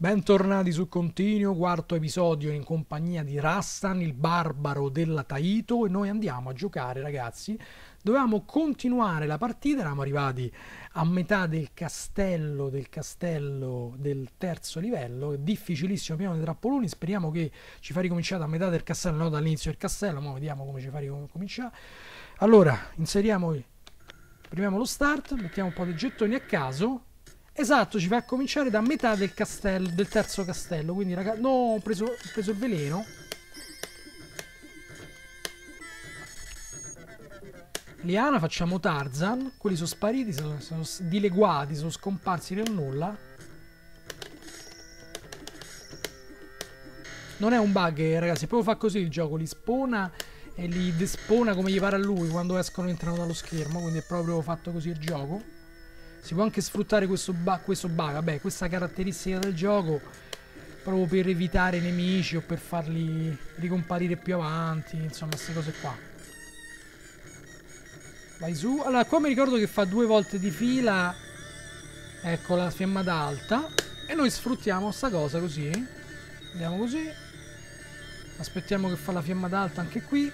Bentornati su Continuo, quarto episodio in compagnia di Rastan, il barbaro della Taito, e noi andiamo a giocare, ragazzi. Dovevamo continuare la partita, eravamo arrivati a metà del castello del terzo livello, difficilissimo, pieno di trappoloni, speriamo che ci fa ricominciare da metà del castello, no dall'inizio del castello, ma vediamo come ci fa ricominciare. Allora, premiamo lo start, mettiamo un po' di gettoni a caso. Esatto, ci fa cominciare da metà del castello, del terzo castello. Quindi, ragazzi, no, ho preso il veleno. Liana, facciamo Tarzan. Quelli sono spariti, sono dileguati, sono scomparsi nel nulla. Non è un bug, ragazzi, proprio fa così il gioco. Li spona e li despona come gli pare a lui quando escono e entrano dallo schermo. Quindi è proprio fatto così il gioco. Si può anche sfruttare questo bug, vabbè, questa caratteristica del gioco proprio per evitare nemici o per farli ricomparire più avanti, insomma, queste cose qua. Vai su. Allora, qua mi ricordo che fa 2 volte di fila, ecco, la fiammata alta, e noi sfruttiamo sta cosa così. Andiamo così. Aspettiamo che fa la fiammata alta anche qui.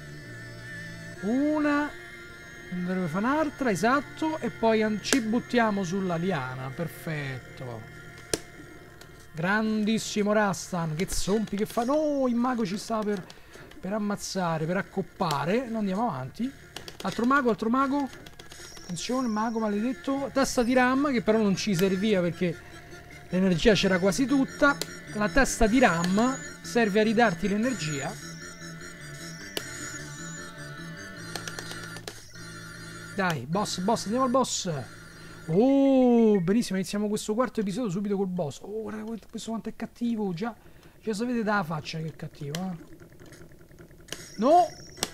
Una. Deve fare un'altra, esatto. E poi ci buttiamo sulla liana. Perfetto. Grandissimo Rastan. Che zompi che fa. No, il mago ci sta per ammazzare, per accoppare. Non andiamo avanti. Altro mago, altro mago. Attenzione, mago maledetto. Testa di ram, che però non ci serviva perché l'energia c'era quasi tutta. La testa di ram serve a ridarti l'energia. Dai, boss, andiamo al boss. Oh, benissimo, iniziamo questo quarto episodio subito col boss. Oh, guarda questo quanto è cattivo. Già sapete dalla faccia che è cattivo, eh. No!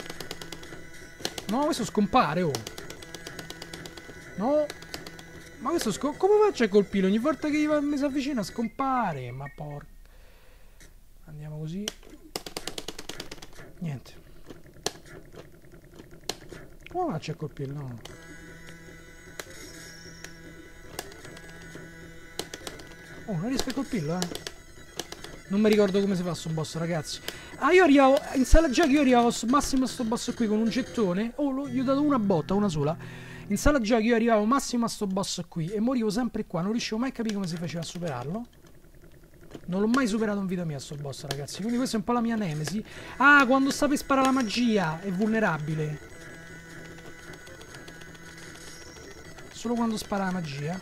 No, questo scompare, oh. No! Ma questo come faccio a colpirlo? Ogni volta che mi si avvicina scompare. Ma porca. Andiamo così. Niente. Come faccio a colpirlo? No. Oh, non riesco a colpirlo, eh. Non mi ricordo come si fa sto boss, ragazzi. Ah, io arrivavo. In sala giochi io arrivavo massimo a sto boss qui con un gettone. Oh, gli ho dato una botta, una sola. In sala giochi io arrivavo massimo a sto boss qui e morivo sempre qua. Non riuscivo mai a capire come si faceva a superarlo. Non l'ho mai superato in vita mia sto boss, ragazzi. Quindi questa è un po' la mia nemesi. Ah, quando sta per sparare la magia è vulnerabile. Solo quando spara la magia.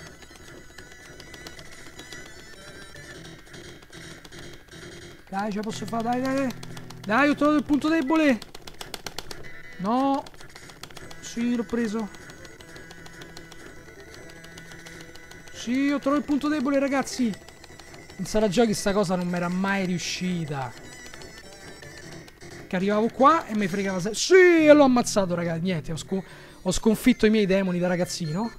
Dai, ce la posso fare, dai, dai. Dai, ho trovato il punto debole. No. Sì, l'ho preso. Sì, ho trovato il punto debole, ragazzi. In sala giochi sta cosa non mi era mai riuscita. Che arrivavo qua e mi fregava sempre. Sì, l'ho ammazzato, ragazzi. Niente, ho sconfitto i miei demoni da ragazzino.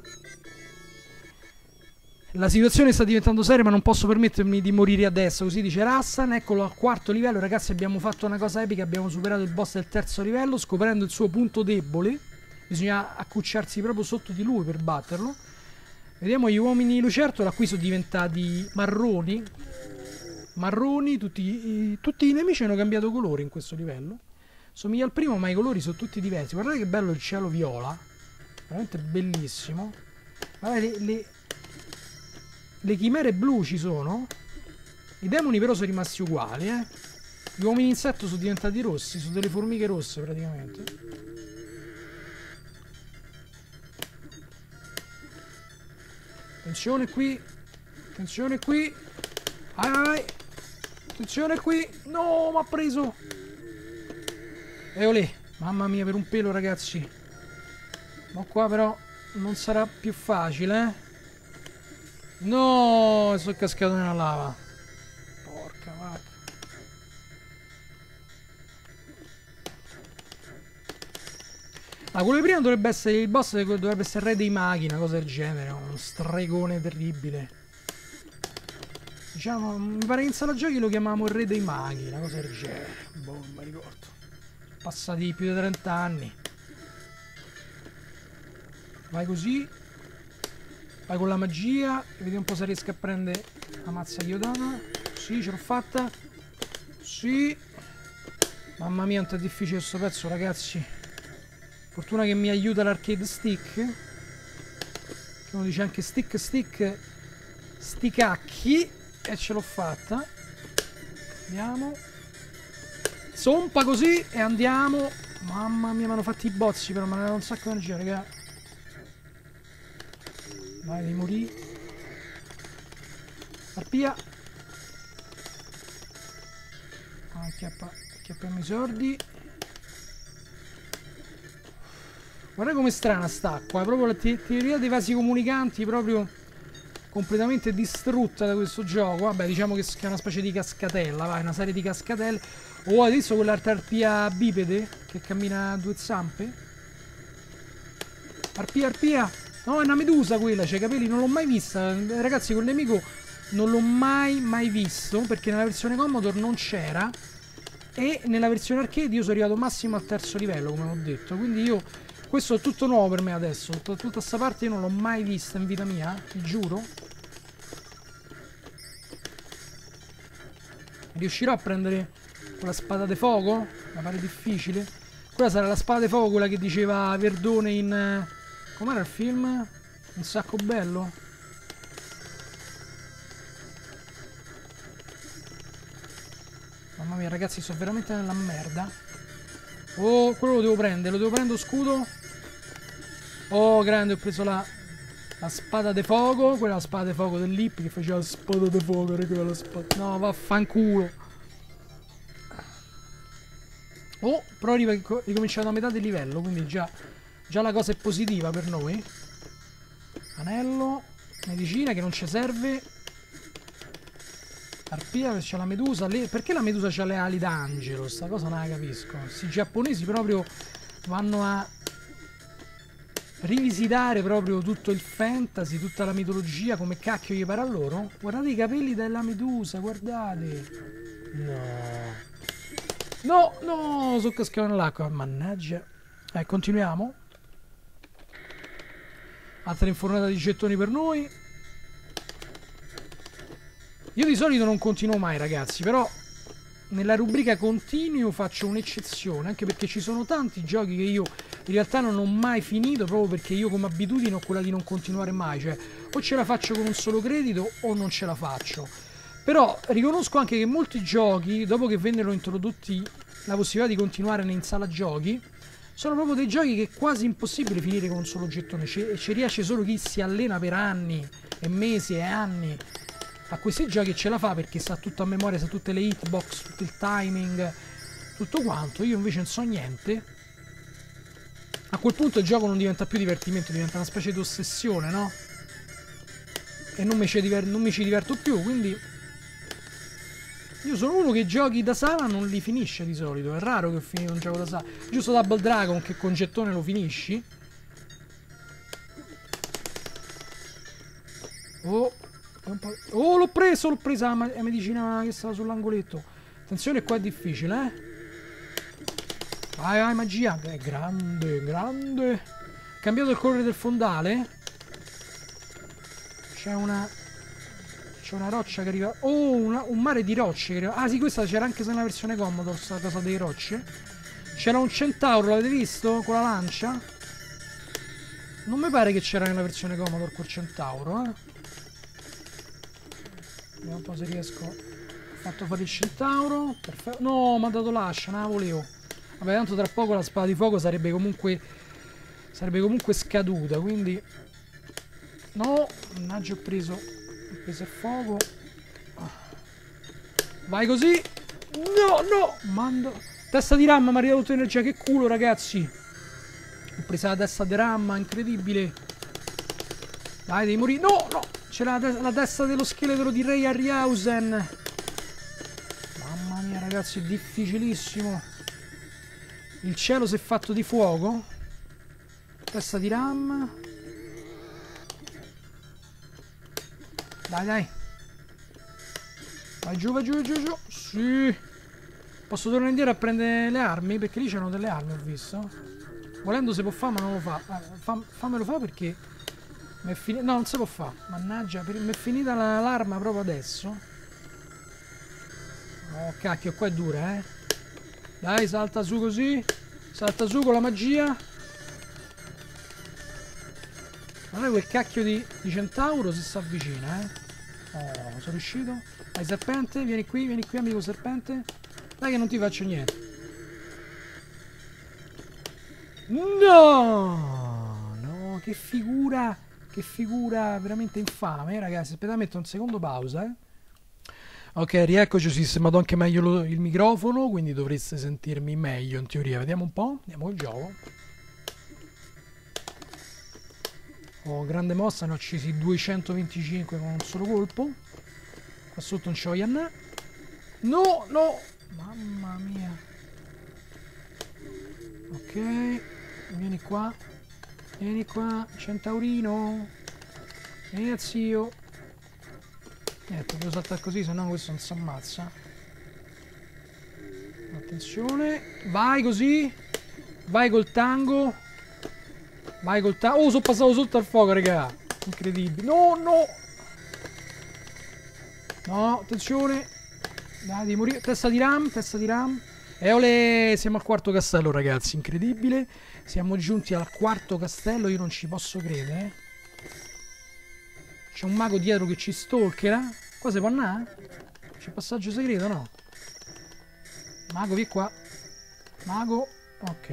La situazione sta diventando seria, ma non posso permettermi di morire adesso. Così dice Rastan. Eccolo al quarto livello, ragazzi. Abbiamo fatto una cosa epica. Abbiamo superato il boss del terzo livello, scoprendo il suo punto debole. Bisogna accucciarsi proprio sotto di lui per batterlo. Vediamo gli uomini lucertola. Qui sono diventati marroni. Marroni, tutti i nemici hanno cambiato colore in questo livello. Somiglia al primo, ma i colori sono tutti diversi. Guardate che bello il cielo viola. Veramente bellissimo. Guardate le chimere blu ci sono. I demoni però sono rimasti uguali, eh. Gli uomini insetto sono diventati rossi. Sono delle formiche rosse praticamente. Attenzione qui. Attenzione qui. Vai, vai, vai. Attenzione qui. No, mi ha preso. Eolè. Mamma mia, per un pelo, ragazzi. Ma qua però non sarà più facile, eh. No, sono cascato nella lava. Porca vacca. Ah, quello di prima dovrebbe essere il boss, dovrebbe essere il re dei maghi, una cosa del genere, uno stregone terribile. Diciamo, mi pare che in sala giochi lo chiamavamo il re dei maghi, una cosa del genere. Boh, non mi ricordo. Passati più di 30 anni. Vai così. Vai con la magia. E vediamo un po' se riesco a prendere la mazza chiodana. Sì, ce l'ho fatta. Sì. Mamma mia, quanto è difficile questo pezzo, ragazzi. Fortuna che mi aiuta l'arcade stick. Che uno dice anche stick, sticacchi. E ce l'ho fatta. Andiamo. Sompa così e andiamo. Mamma mia, mi hanno fatti i bozzi, però mi hanno dato un sacco di energia, raga. Vai, devi morire. Arpia. Acchiappiamo i sordi. Guarda com'è strana st'acqua. È proprio la teoria dei vasi comunicanti, proprio completamente distrutta da questo gioco. Vabbè, diciamo che è una specie di cascatella, vai, una serie di cascatelle. Oh, hai visto quell'altra arpia bipede che cammina a due zampe? Arpia. No, è una medusa quella, c'ha i capelli, non l'ho mai vista. Ragazzi, col nemico non l'ho mai visto, perché nella versione Commodore non c'era. E nella versione arcade io sono arrivato massimo al terzo livello, come ho detto. Quindi io, questo è tutto nuovo per me adesso. Tutta questa parte io non l'ho mai vista in vita mia, vi giuro. Riuscirò a prendere quella spada di fuoco? Mi pare difficile. Quella sarà la spada di fuoco, quella che diceva Verdone in... com'era il film? Un sacco bello? Mamma mia, ragazzi, sono veramente nella merda. Oh, quello lo devo prendere lo scudo. Oh, grande, ho preso la spada di fuoco. Quella è la spada di fuoco dell'Hip che faceva la spada di fuoco, raga, la spada. No, vaffanculo. Oh, però ricominciato a metà del livello, quindi già la cosa è positiva per noi. Anello, medicina che non ci serve. Arpia, c'è la medusa. Perché la medusa c'ha le ali d'angelo? Sta cosa non la capisco. Questi giapponesi proprio vanno a rivisitare proprio tutto il fantasy, tutta la mitologia, come cacchio gli pare a loro. Guardate i capelli della medusa, guardate. No, sono cascato nell'acqua, mannaggia. Continuiamo. Altra infornata di gettoni per noi. Io di solito non continuo mai, ragazzi, però nella rubrica continuo faccio un'eccezione, anche perché ci sono tanti giochi che io in realtà non ho mai finito, proprio perché io come abitudine ho quella di non continuare mai, cioè o ce la faccio con un solo credito o non ce la faccio. Però riconosco anche che molti giochi, dopo che vennero introdotti la possibilità di continuare in sala giochi, sono proprio dei giochi che è quasi impossibile finire con un solo gettone, ci riesce solo chi si allena per anni e mesi e anni a questi giochi, ce la fa perché sa tutto a memoria, sa tutte le hitbox, tutto il timing, tutto quanto. Io invece non so niente. A quel punto il gioco non diventa più divertimento, diventa una specie di ossessione, no? E non mi ci diverto più, quindi io sono uno che i giochi da sala non li finisce di solito. È raro che finisca un gioco da sala. Giusto Double Dragon che con gettone lo finisci. Oh, l'ho presa la medicina che stava sull'angoletto. Attenzione, qua è difficile, eh. Vai, magia. Grande. Cambiato il colore del fondale. C'è una roccia che arriva. Oh, un mare di rocce che arriva. Ah sì, questa c'era anche nella versione Commodore, questa cosa dei rocce. C'era un centauro, l'avete visto? Con la lancia. Non mi pare che c'era nella versione Commodore quel centauro, eh. Vediamo un po' se riesco. Ho fatto fare il centauro. Perfetto. No, mi ha dato l'ascia, non la volevo. Vabbè, tanto tra poco la spada di fuoco sarebbe comunque scaduta, quindi no, mannaggia, ho preso il fuoco. Vai così. No, mando. Testa di ramma, mi ha ridato energia, che culo, ragazzi. Ho preso la testa di ramma, incredibile. Dai, devi morire. No. C'era la testa dello scheletro di Ray Harryhausen. Mamma mia, ragazzi, è difficilissimo. Il cielo si è fatto di fuoco. Testa di ram. Dai. Vai giù. Sì. Posso tornare indietro a prendere le armi? Perché lì c'erano delle armi, ho visto. Volendo si può fare, ma non lo fa. Fammelo fare perché No, non si può fare. Mannaggia, mi è finita l'arma proprio adesso. Oh, cacchio, qua è dura, eh. Dai, salta su così. Salta su con la magia. Guarda quel cacchio di centauro si avvicina, eh. Oh, sono riuscito. Dai, serpente, vieni qui, amico serpente. Dai che non ti faccio niente. No! No, che figura veramente infame, ragazzi. Aspetta, metto un secondo pausa, eh. Ok, rieccoci, ho sistemato anche meglio il microfono, quindi dovreste sentirmi meglio in teoria. Vediamo un po', andiamo al gioco. Oh, grande mossa, ne ho uccisi 225 con un solo colpo. Qua sotto non c'ho Yanna. No, no! Mamma mia. Ok, vieni qua, centaurino. Vieni zio. Niente, devo saltare così, se no questo non si ammazza. Attenzione, vai così. Vai col tango. Vai col tango. Oh, sono passato sotto al fuoco, raga. Incredibile. No, no. No, attenzione. Dai, di morire. Testa di ram, testa di ram. E ole, siamo al quarto castello, ragazzi. Incredibile. Siamo giunti al quarto castello, io non ci posso credere. C'è un mago dietro che ci stalkera. Qua si può andare? C'è passaggio segreto, no? Mago, vieni qua. Mago. Ok.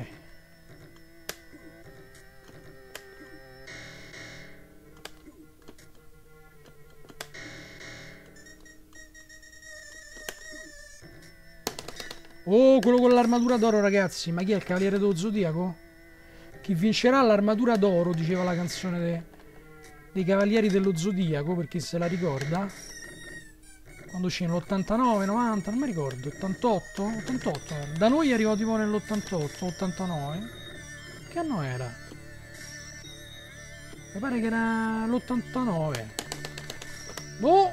Oh, quello con l'armatura d'oro, ragazzi. Ma chi è il cavaliere dello zodiaco? Chi vincerà l'armatura d'oro, diceva la canzone dei Cavalieri dello Zodiaco, per chi se la ricorda. Quando uscì nell'89, 90, non mi ricordo, 88? 88. Da noi arrivò tipo nell'88, 89. Che anno era? Mi pare che era l'89. Boh!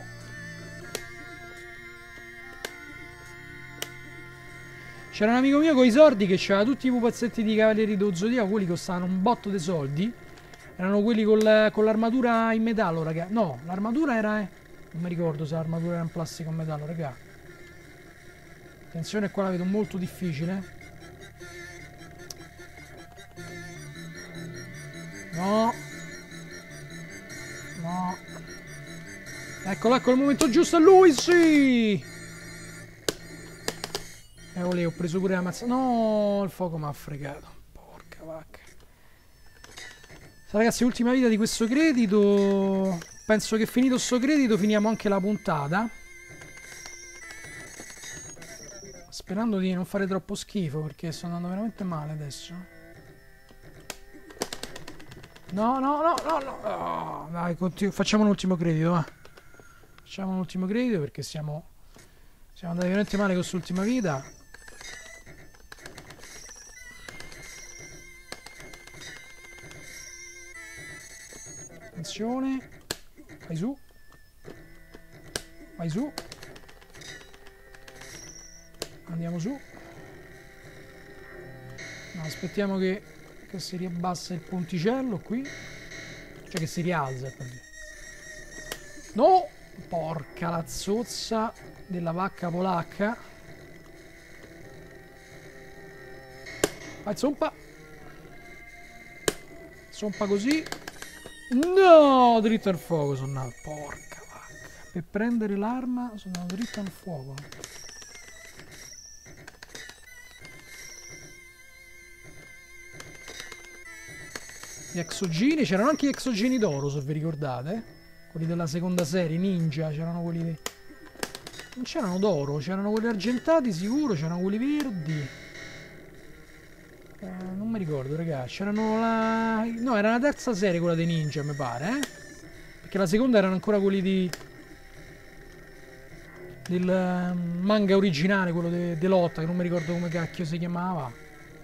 C'era un amico mio con i sordi che aveva tutti i pupazzetti di Cavalieri dello Zodiaco, quelli costavano un botto di soldi. Erano quelli con l'armatura in metallo, raga. No, l'armatura era... non mi ricordo se l'armatura era in plastica o in metallo, raga. Attenzione, qua la vedo molto difficile. No. No. Eccolo, ecco il momento giusto, è lui, sì! Olè, ho preso pure la mazza. No, il fuoco mi ha fregato. Porca vacca. Ragazzi, ultima vita di questo credito. Penso che finito sto credito finiamo anche la puntata. Sperando di non fare troppo schifo, perché sto andando veramente male adesso. No, no, no, no, no. Oh, dai, facciamo un ultimo credito, va. Facciamo un ultimo credito perché siamo andati veramente male con quest'ultima vita. Attenzione. Vai su. Vai su. Andiamo su. No, aspettiamo che si riabbassa il ponticello qui. Cioè che si rialza. No! Porca la zozza della vacca polacca. Vai, zompa. Zompa così. No! Dritto al fuoco sono andato. Porca vacca. Per prendere l'arma sono andato dritto al fuoco. Gli exogeni, c'erano anche gli exogeni d'oro, se vi ricordate. Quelli della seconda serie, ninja, c'erano quelli di... non c'erano d'oro, c'erano quelli argentati sicuro, c'erano quelli verdi. Non mi ricordo, ragazzi. C'erano la... no, era la terza serie quella dei ninja, mi pare, eh? Perché la seconda erano ancora quelli di... del manga originale, quello de lotta, che non mi ricordo come cacchio si chiamava.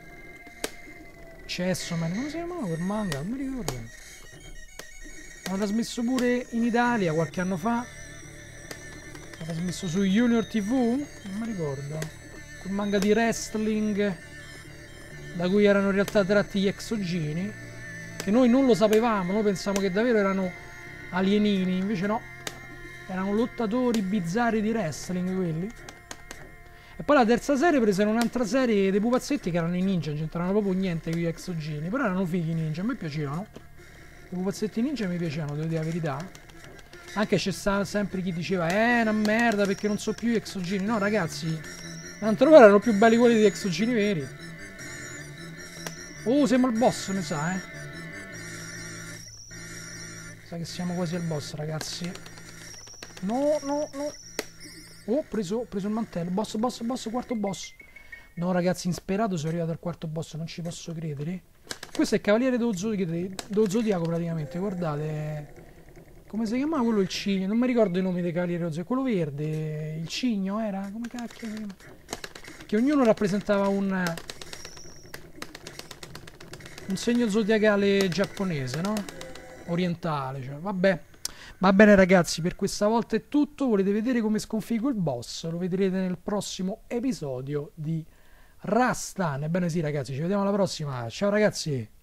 Chessman, come si chiamava quel manga? Non mi ricordo. L'hanno trasmesso pure in Italia qualche anno fa. L'hanno trasmesso su Junior TV? Non mi ricordo. Quel manga di wrestling da cui erano in realtà tratti gli exogeni. Che noi non lo sapevamo, noi pensavamo che davvero erano alienini, invece no. Erano lottatori bizzarri di wrestling quelli. E poi la terza serie presero un'altra serie dei pupazzetti che erano i ninja, non c'entravano proprio niente con gli exogeni, però erano fighi i ninja, a me piacevano. I pupazzetti ninja mi piacevano, devo dire la verità. Anche c'è sempre chi diceva, una merda perché non so più gli exogeni. No ragazzi, tanto erano più belli quelli degli exogeni veri. Oh, siamo al boss, mi sa, Sa che siamo quasi al boss, ragazzi. No, no, no. Oh, ho preso il mantello. Boss, boss, boss, quarto boss. No, ragazzi, insperato sono arrivato al quarto boss, non ci posso credere. Questo è il cavaliere dello Zodiaco, praticamente, guardate. Come si chiamava quello il cigno? Non mi ricordo i nomi dei cavalieri dello Zodiaco. Quello verde, il cigno era? Come cacchio? Che ognuno rappresentava un segno zodiacale giapponese, no? Orientale, cioè, vabbè. Va bene ragazzi, per questa volta è tutto. Volete vedere come sconfiggo il boss? Lo vedrete nel prossimo episodio di Rastan. Ebbene sì ragazzi, ci vediamo alla prossima. Ciao ragazzi.